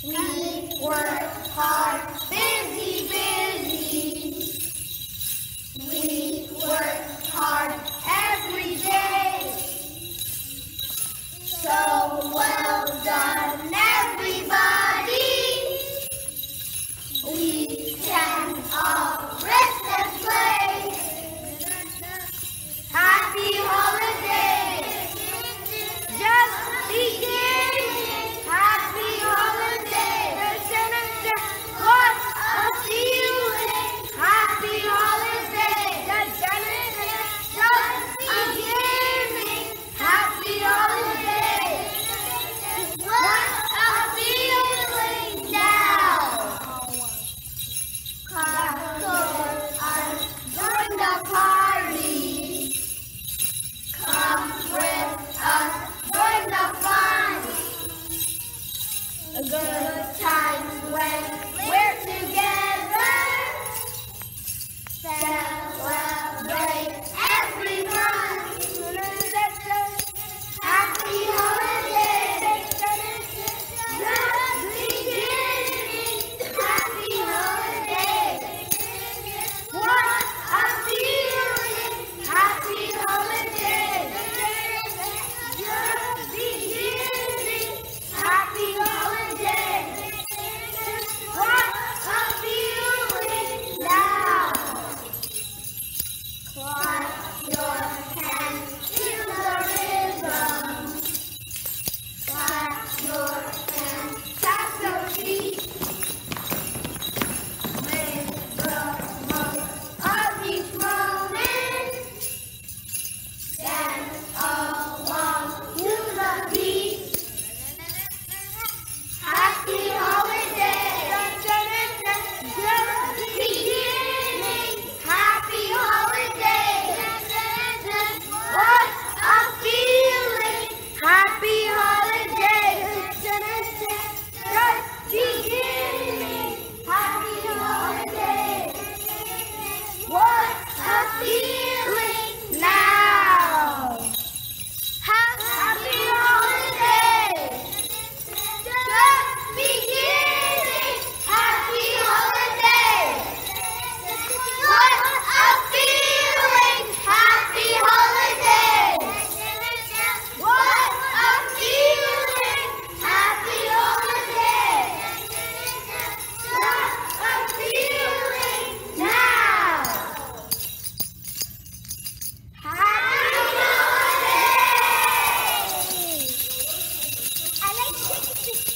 We work hard, busy, busy. We work hard every day. So well done, everybody. We can all rest and play. Happy holidays. Just beginning. Happy holidays. What a feeling. Happy holidays. Just beginning. Happy holidays. What a feeling now. Clap and join the party. Come with us, join the fun. A good time when we're together. Celebrate everyone. Happy holidays. Just beginning. Happy holidays. What a feeling. Happy holidays. Just beginning. Happy holidays. What a feeling now. Clap your hands to the rhythm. Clap your hands, tap your feet. Make the most of each moment. Dance along to the beat. Happy holidays. Just beginning. Happy holidays. What a feeling. Happy holidays. Just beginning. Happy holidays. What a feeling now. Happy holidays. Just beginning. Happy holidays. What a feeling. Happy holidays. What a feeling. Happy holidays. What a feeling now. Happy holidays. I like